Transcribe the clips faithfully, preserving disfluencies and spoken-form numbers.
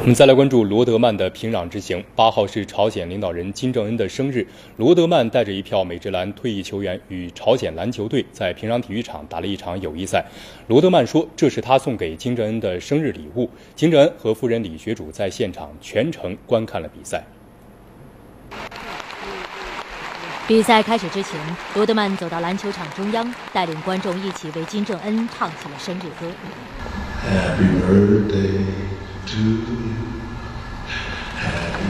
们再来关注罗德曼的平壤之行。八号是朝鲜领导人金正恩的生日，罗德曼带着一票美职篮退役球员与朝鲜篮球队在平壤体育场打了一场友谊赛。罗德曼说，这是他送给金正恩的生日礼物。金正恩和夫人李学主在现场全程观看了比赛。 比赛开始之前，罗德曼走到篮球场中央，带领观众一起为金正恩唱起了生日歌。Happy birthday to you. Happy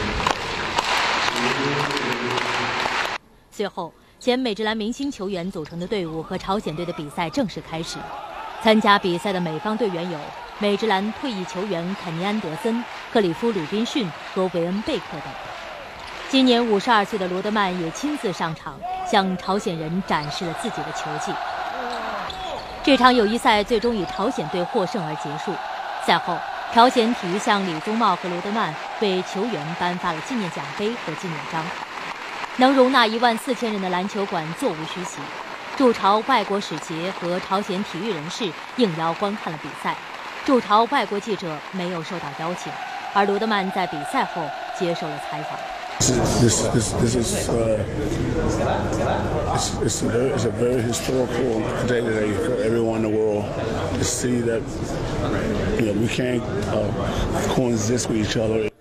birthday. 随后，前美职篮明星球员组成的队伍和朝鲜队的比赛正式开始。参加比赛的美方队员有美职篮退役球员肯尼安·德森、克里夫·鲁宾逊和韦恩·贝克等。今年五十二岁的罗德曼也亲自上场，向朝鲜人展示了自己的球技。这场友谊赛最终以朝鲜队获胜而结束。赛后，朝鲜体育相李宗茂和罗德曼为球员颁发了纪念奖杯和纪念章。能容纳一万四千人的篮球馆座无虚席，驻朝外国使节和朝鲜体育人士应邀观看了比赛，驻朝外国记者没有受到邀请，而罗德曼在比赛后接受了采访。 This, this, this is uh, it's, it's, a very, it's a very historical day today for everyone in the world to see that you know we can't uh, coexist with each other.